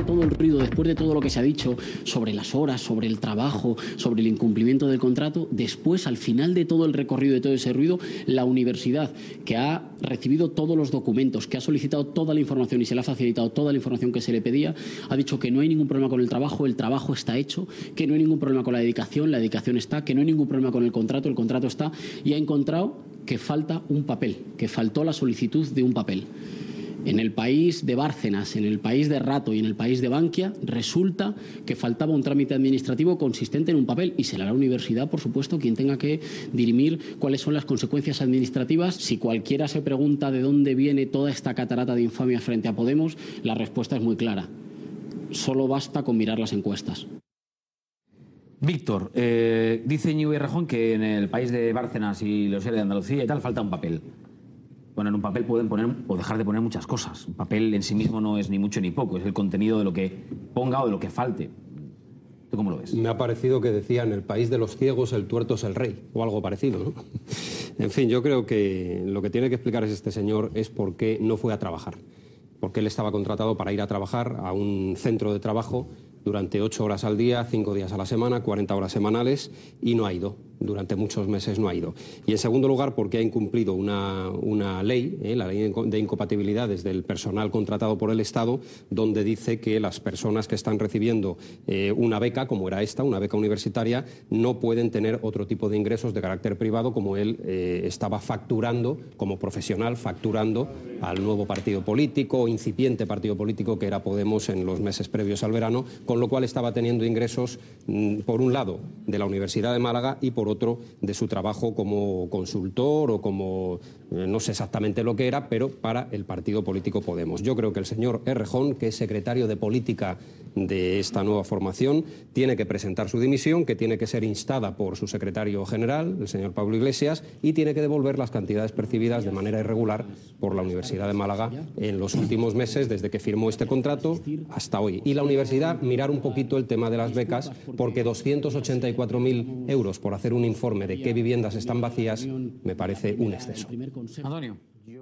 todo el ruido, después de todo lo que se ha dicho sobre las horas, sobre el trabajo, sobre el incumplimiento del contrato, después, al final de todo el recorrido de todo ese ruido, la universidad, que ha recibido todos los documentos, que ha solicitado toda la información y se le ha facilitado toda la información que se le pedía, ha dicho que no hay ningún problema con el trabajo está hecho, que no hay ningún problema con la dedicación está, que no hay ningún problema con el contrato está, y ha encontrado que falta un papel, que faltó la solicitud de un papel. En el país de Bárcenas, en el país de Rato y en el país de Bankia, resulta que faltaba un trámite administrativo consistente en un papel, y será la universidad, por supuesto, quien tenga que dirimir cuáles son las consecuencias administrativas. Si cualquiera se pregunta de dónde viene toda esta catarata de infamia frente a Podemos, la respuesta es muy clara. Solo basta con mirar las encuestas. Víctor, dice Íñigo Errejón que en el país de Bárcenas y los de Andalucía y tal falta un papel. Bueno, en un papel pueden poner o dejar de poner muchas cosas. Un papel en sí mismo no es ni mucho ni poco, es el contenido de lo que ponga o de lo que falte. ¿Tú cómo lo ves? Me ha parecido que decía, en el país de los ciegos el tuerto es el rey, o algo parecido, ¿no? En fin, yo creo que lo que tiene que explicar este señor es por qué no fue a trabajar. Porque él estaba contratado para ir a trabajar a un centro de trabajo durante 8 horas al día, 5 días a la semana, 40 horas semanales, y no ha ido. Durante muchos meses no ha ido. Y en segundo lugar, porque ha incumplido una ley, la ley de incompatibilidades del personal contratado por el Estado, donde dice que las personas que están recibiendo una beca, como era esta, una beca universitaria, no pueden tener otro tipo de ingresos de carácter privado, como él estaba facturando, como profesional, facturando al nuevo partido político, incipiente partido político que era Podemos en los meses previos al verano, con lo cual estaba teniendo ingresos, por un lado, de la Universidad de Málaga y por otro, de su trabajo como consultor o como, no sé exactamente lo que era, pero para el partido político Podemos. Yo creo que el señor Errejón, que es secretario de Política de esta nueva formación, tiene que presentar su dimisión, que tiene que ser instada por su secretario general, el señor Pablo Iglesias, y tiene que devolver las cantidades percibidas de manera irregular por la Universidad de Málaga en los últimos meses, desde que firmó este contrato hasta hoy. Y la universidad, mirar un poquito el tema de las becas, porque 284.000 euros por hacer un informe de qué viviendas están vacías me parece un exceso. Antonio.